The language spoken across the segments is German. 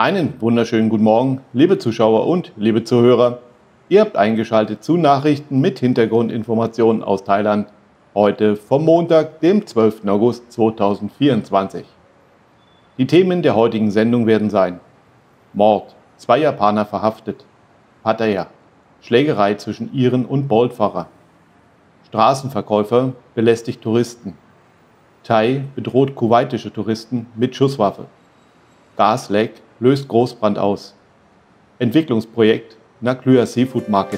Einen wunderschönen guten Morgen, liebe Zuschauer und liebe Zuhörer. Ihr habt eingeschaltet zu Nachrichten mit Hintergrundinformationen aus Thailand. Heute vom Montag, dem 12. August 2024. Die Themen der heutigen Sendung werden sein: Mord, 2 Japaner verhaftet. Pattaya, Schlägerei zwischen Iren und Bolt-Fahrer. Straßenverkäufer belästigt Touristen. Thai bedroht kuwaitische Touristen mit Schusswaffe. Gasleck löst Großbrand aus. Entwicklungsprojekt Naklua Seafood Market.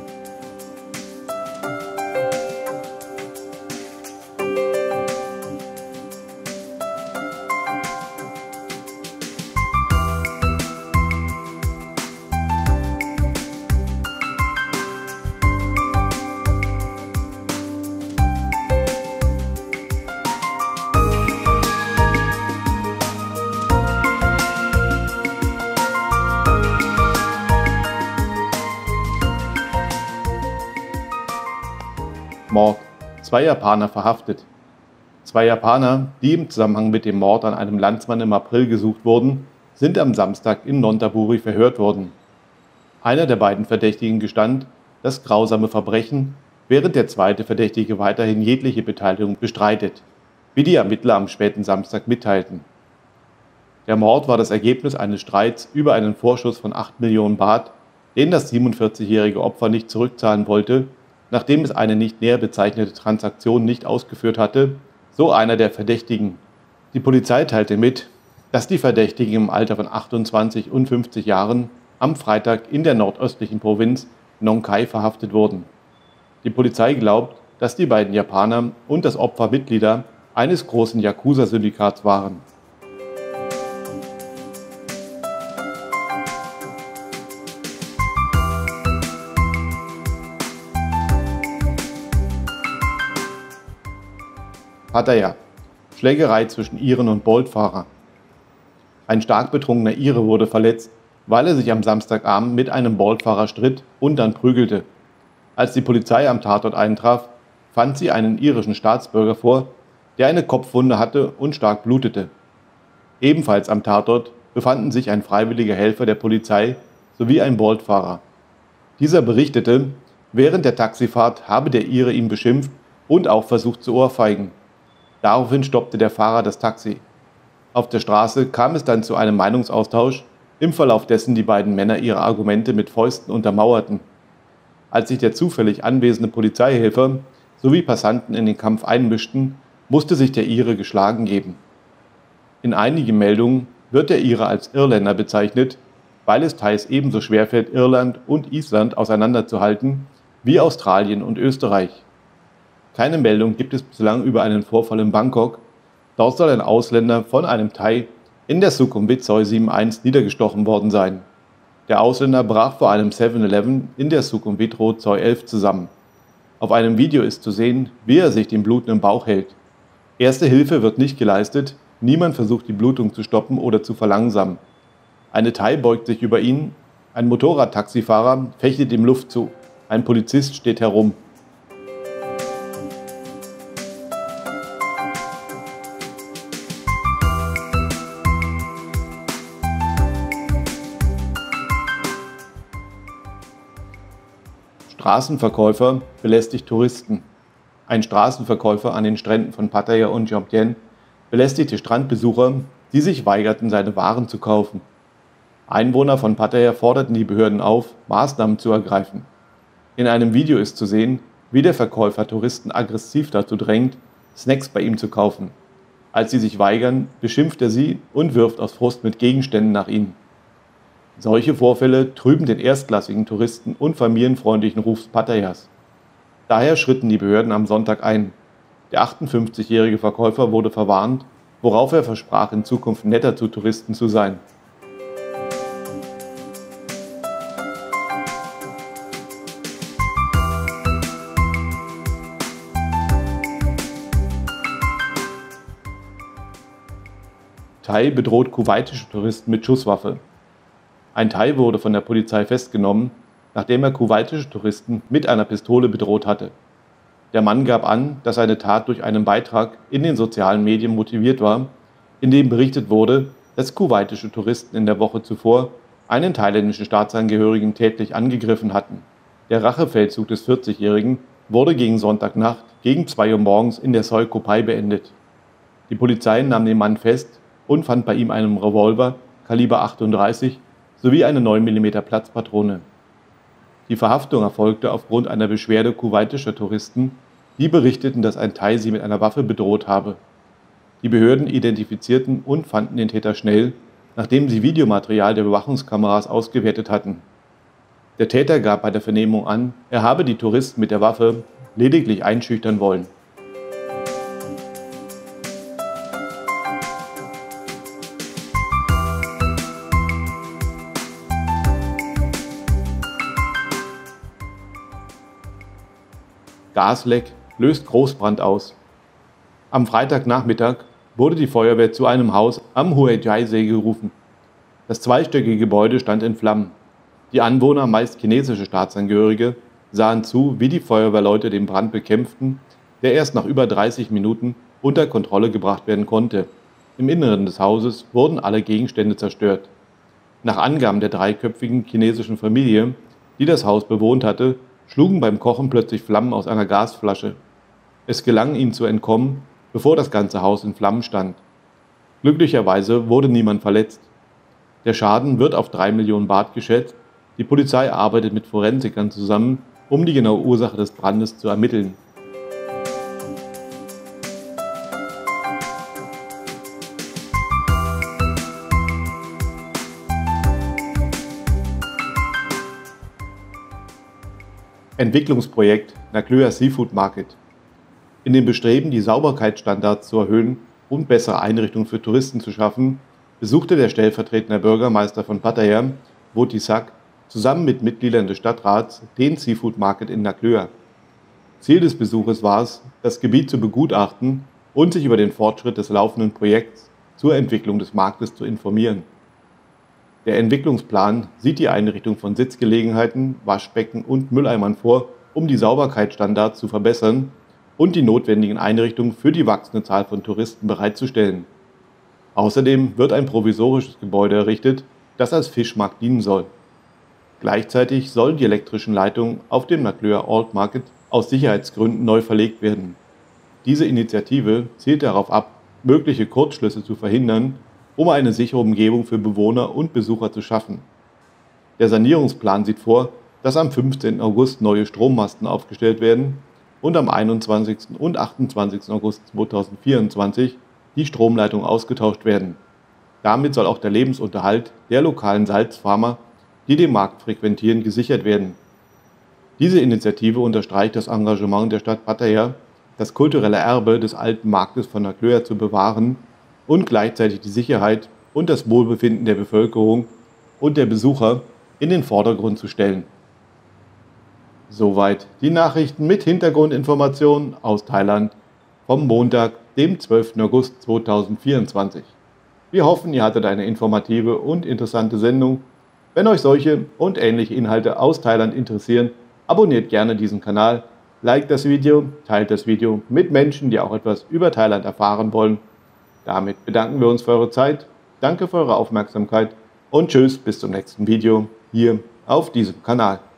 Mord, 2 Japaner verhaftet. 2 Japaner, die im Zusammenhang mit dem Mord an einem Landsmann im April gesucht wurden, sind am Samstag in Nonthaburi verhört worden. Einer der beiden Verdächtigen gestand das grausame Verbrechen, während der zweite Verdächtige weiterhin jegliche Beteiligung bestreitet, wie die Ermittler am späten Samstag mitteilten. Der Mord war das Ergebnis eines Streits über einen Vorschuss von 8 Millionen Baht, den das 47-jährige Opfer nicht zurückzahlen wollte, nachdem es eine nicht näher bezeichnete Transaktion nicht ausgeführt hatte, so einer der Verdächtigen. Die Polizei teilte mit, dass die Verdächtigen im Alter von 28 und 50 Jahren am Freitag in der nordöstlichen Provinz Nong Khai verhaftet wurden. Die Polizei glaubt, dass die beiden Japaner und das Opfer Mitglieder eines großen Yakuza-Syndikats waren. Pattaya, Schlägerei zwischen Iren und Bolt-Fahrer. Ein stark betrunkener Ire wurde verletzt, weil er sich am Samstagabend mit einem Bolt-Fahrer stritt und dann prügelte. Als die Polizei am Tatort eintraf, fand sie einen irischen Staatsbürger vor, der eine Kopfwunde hatte und stark blutete. Ebenfalls am Tatort befanden sich ein freiwilliger Helfer der Polizei sowie ein Bolt-Fahrer. Dieser berichtete, während der Taxifahrt habe der Ire ihn beschimpft und auch versucht zu ohrfeigen. Daraufhin stoppte der Fahrer das Taxi. Auf der Straße kam es dann zu einem Meinungsaustausch, im Verlauf dessen die beiden Männer ihre Argumente mit Fäusten untermauerten. Als sich der zufällig anwesende Polizeihelfer sowie Passanten in den Kampf einmischten, musste sich der Ire geschlagen geben. In einigen Meldungen wird der Ire als Irländer bezeichnet, weil es Thais ebenso schwerfällt, Irland und Island auseinanderzuhalten wie Australien und Österreich. Keine Meldung gibt es bislang über einen Vorfall in Bangkok. Dort soll ein Ausländer von einem Thai in der Sukhumvit-Soi 71 niedergestochen worden sein. Der Ausländer brach vor einem 7-Eleven in der Sukhumvit-Road Soi 11 zusammen. Auf einem Video ist zu sehen, wie er sich den blutenden Bauch hält. Erste Hilfe wird nicht geleistet, niemand versucht die Blutung zu stoppen oder zu verlangsamen. Eine Thai beugt sich über ihn, ein Motorradtaxifahrer fechtet ihm Luft zu, ein Polizist steht herum. Straßenverkäufer belästigt Touristen. Ein Straßenverkäufer an den Stränden von Pattaya und Jomtien belästigte Strandbesucher, die sich weigerten, seine Waren zu kaufen. Einwohner von Pattaya forderten die Behörden auf, Maßnahmen zu ergreifen. In einem Video ist zu sehen, wie der Verkäufer Touristen aggressiv dazu drängt, Snacks bei ihm zu kaufen. Als sie sich weigern, beschimpft er sie und wirft aus Frust mit Gegenständen nach ihnen. Solche Vorfälle trüben den erstklassigen Touristen und familienfreundlichen Ruf Pattayas. Daher schritten die Behörden am Sonntag ein. Der 58-jährige Verkäufer wurde verwarnt, worauf er versprach, in Zukunft netter zu Touristen zu sein. Thai bedroht kuwaitische Touristen mit Schusswaffe. Ein Thai wurde von der Polizei festgenommen, nachdem er kuwaitische Touristen mit einer Pistole bedroht hatte. Der Mann gab an, dass seine Tat durch einen Beitrag in den sozialen Medien motiviert war, in dem berichtet wurde, dass kuwaitische Touristen in der Woche zuvor einen thailändischen Staatsangehörigen tätlich angegriffen hatten. Der Rachefeldzug des 40-Jährigen wurde gegen Sonntagnacht gegen 2 Uhr morgens in der Soi Kopai beendet. Die Polizei nahm den Mann fest und fand bei ihm einen Revolver Kaliber 38 sowie eine 9 mm Platzpatrone. Die Verhaftung erfolgte aufgrund einer Beschwerde kuwaitischer Touristen, die berichteten, dass ein Thai sie mit einer Waffe bedroht habe. Die Behörden identifizierten und fanden den Täter schnell, nachdem sie Videomaterial der Überwachungskameras ausgewertet hatten. Der Täter gab bei der Vernehmung an, er habe die Touristen mit der Waffe lediglich einschüchtern wollen. Gasleck löst Großbrand aus. Am Freitagnachmittag wurde die Feuerwehr zu einem Haus am Huaijai-See gerufen. Das zweistöckige Gebäude stand in Flammen. Die Anwohner, meist chinesische Staatsangehörige, sahen zu, wie die Feuerwehrleute den Brand bekämpften, der erst nach über 30 Minuten unter Kontrolle gebracht werden konnte. Im Inneren des Hauses wurden alle Gegenstände zerstört. Nach Angaben der dreiköpfigen chinesischen Familie, die das Haus bewohnt hatte, schlugen beim Kochen plötzlich Flammen aus einer Gasflasche. Es gelang ihnen zu entkommen, bevor das ganze Haus in Flammen stand. Glücklicherweise wurde niemand verletzt. Der Schaden wird auf 3 Millionen Baht geschätzt. Die Polizei arbeitet mit Forensikern zusammen, um die genaue Ursache des Brandes zu ermitteln. Entwicklungsprojekt Naklöa Seafood Market. In dem Bestreben, die Sauberkeitsstandards zu erhöhen und bessere Einrichtungen für Touristen zu schaffen, besuchte der stellvertretende Bürgermeister von Pattaya, Votisak, zusammen mit Mitgliedern des Stadtrats den Seafood Market in Naklöa. Ziel des Besuches war es, das Gebiet zu begutachten und sich über den Fortschritt des laufenden Projekts zur Entwicklung des Marktes zu informieren. Der Entwicklungsplan sieht die Einrichtung von Sitzgelegenheiten, Waschbecken und Mülleimern vor, um die Sauberkeitsstandards zu verbessern und die notwendigen Einrichtungen für die wachsende Zahl von Touristen bereitzustellen. Außerdem wird ein provisorisches Gebäude errichtet, das als Fischmarkt dienen soll. Gleichzeitig sollen die elektrischen Leitungen auf dem Naklöa Old Market aus Sicherheitsgründen neu verlegt werden. Diese Initiative zielt darauf ab, mögliche Kurzschlüsse zu verhindern, um eine sichere Umgebung für Bewohner und Besucher zu schaffen. Der Sanierungsplan sieht vor, dass am 15. August neue Strommasten aufgestellt werden und am 21. und 28. August 2024 die Stromleitungen ausgetauscht werden. Damit soll auch der Lebensunterhalt der lokalen Salzfarmer, die den Markt frequentieren, gesichert werden. Diese Initiative unterstreicht das Engagement der Stadt Pattaya, das kulturelle Erbe des alten Marktes von Naklöa zu bewahren und gleichzeitig die Sicherheit und das Wohlbefinden der Bevölkerung und der Besucher in den Vordergrund zu stellen. Soweit die Nachrichten mit Hintergrundinformationen aus Thailand vom Montag, dem 12. August 2024. Wir hoffen, ihr hattet eine informative und interessante Sendung. Wenn euch solche und ähnliche Inhalte aus Thailand interessieren, abonniert gerne diesen Kanal, liked das Video, teilt das Video mit Menschen, die auch etwas über Thailand erfahren wollen. Damit bedanken wir uns für eure Zeit, danke für eure Aufmerksamkeit und tschüss bis zum nächsten Video hier auf diesem Kanal.